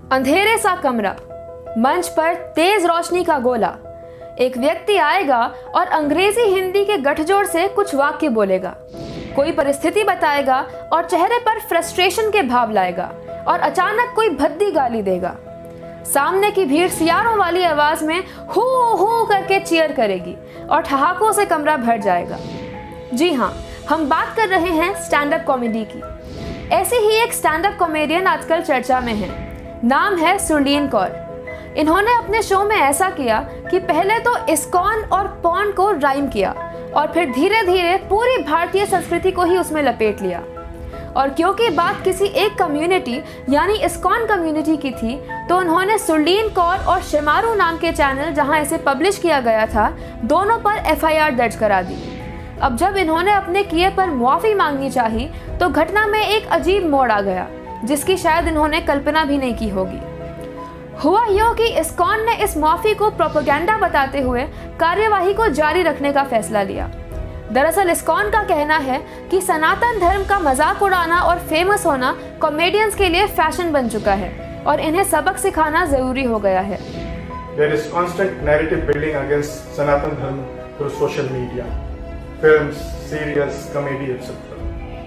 अंधेरे सा कमरा, मंच पर तेज रोशनी का गोला। एक व्यक्ति आएगा और अंग्रेजी हिंदी के गठजोड़ से कुछ वाक्य बोलेगा, कोई परिस्थिति बताएगा और चेहरे पर फ्रस्ट्रेशन के भाव लाएगा और अचानक कोई भद्दी गाली देगा। सामने की भीड़ सियारों वाली आवाज में हू हू करके चीयर करेगी और ठहाकों से कमरा भर जाएगा। जी हाँ, हम बात कर रहे हैं स्टैंड अप कॉमेडी की। ऐसे ही एक स्टैंड अप कॉमेडियन आजकल चर्चा में है, नाम है सुरलीन कौर। इन्होंने अपने शो में ऐसा किया कि पहले तो इस्कॉन और पॉर्न को राइम किया और फिर धीरे धीरे पूरी भारतीय संस्कृति को ही उसमें लपेट लिया। और क्योंकि बात किसी एक कम्युनिटी यानी इस्कॉन कम्युनिटी की थी, तो उन्होंने सुरलीन कौर और शेमारू नाम के चैनल जहां इसे पब्लिश किया गया था, दोनों पर FIR दर्ज करा दी। अब जब इन्होंने अपने किए पर मुआफी मांगनी चाही तो घटना में एक अजीब मोड़ आ गया, जिसकी शायद इन्होंने कल्पना भी नहीं की होगी। हुआ यूं कि इस्कॉन ने इस मुआफी को प्रोपेगेंडा बताते हुए कार्यवाही को जारी रखने का फैसला लिया। दरअसल इस्कॉन का कहना है कि सनातन धर्म का मजाक उड़ाना और फेमस होना कॉमेडियंस के लिए फैशन बन चुका है और इन्हें सबक सिखाना जरूरी हो गया है। There is constant narrative building against Sanatan Dharma through social media, films, serials, comedy, etc.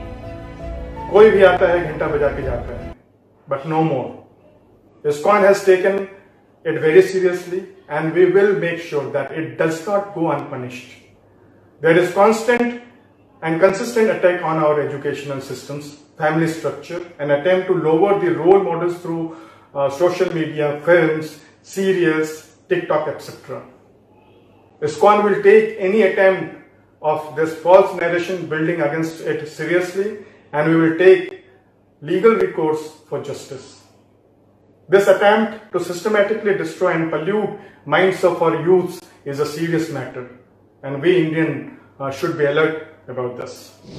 कोई भी आता है घंटा बजा के जाता है, but no more. ISKCON has taken it very seriously and we will make sure that it does not go unpunished. There is constant and consistent attack on our educational systems, family structure, an attempt to lower the role models through social media, films, serials, TikTok, etc. ISKCON will take any attempt of this false narration building against it seriously and we will take legal recourse for justice. This attempt to systematically destroy and pollute minds of our youths is a serious matter and we Indian should be alert about this.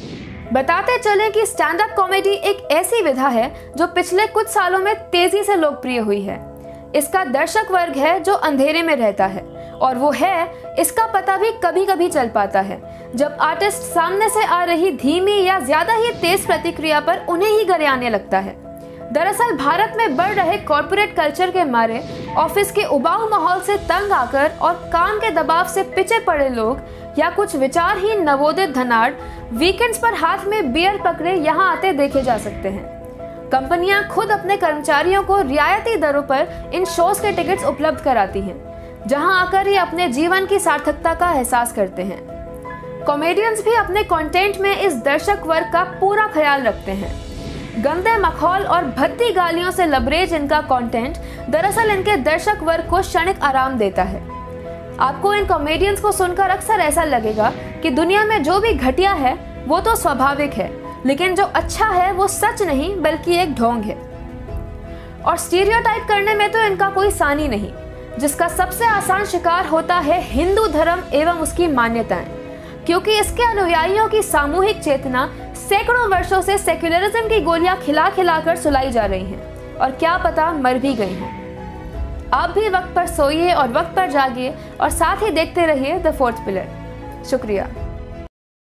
बताते चलें कि stand up comedy एक ऐसी विधा है जो पिछले कुछ सालों में तेजी से लोकप्रिय हुई है। इसका दर्शक वर्ग है जो अंधेरे में रहता है और वो है इसका पता भी कभी कभी चल पाता है जब आर्टिस्ट सामने से आ रही धीमी या ज्यादा ही तेज प्रतिक्रिया पर उन्हें ही गरियाने लगता है। दरअसल भारत में बढ़ रहे कॉर्पोरेट कल्चर के मारे ऑफिस के उबाऊ माहौल से तंग आकर और काम के दबाव से पिछे पड़े लोग या कुछ विचारहीन नवोदित धनाढ़ वीकेंड्स पर हाथ में बियर पकड़े यहाँ आते देखे जा सकते हैं। कंपनियां खुद अपने कर्मचारियों को रियायती दरों पर इन शोज के टिकट्स उपलब्ध कराती हैं, जहां आकर ये अपने जीवन की सार्थकता का एहसास करते हैं। कॉमेडियंस भी अपने कंटेंट में इस दर्शक वर्ग का पूरा ख्याल रखते हैं। गंदे मखौल और भद्दी गालियों से लबरेज इनका कंटेंट दरअसल इनके दर्शक वर्ग को क्षणिक आराम देता है। आपको इन कॉमेडियंस को सुनकर अक्सर ऐसा लगेगा कि दुनिया में जो भी घटिया है वो तो स्वाभाविक है, लेकिन जो अच्छा है वो सच नहीं बल्कि एक ढोंग है। और स्टीरियोटाइप करने में तो इनका कोई सानी नहीं। जिसका सबसे आसान शिकार होता है हिंदू धर्म एवं उसकी मान्यताएं, क्योंकि इसके अनुयायियों की सामूहिक चेतना सैकड़ों वर्षों से सेक्युलरिज्म की गोलियां खिला खिलाकर सुलाई जा रही हैं और क्या पता मर भी गई हैं। आप भी वक्त पर सोइए और वक्त पर जागिए और साथ ही देखते रहिए द फोर्थ पिलर। शुक्रिया।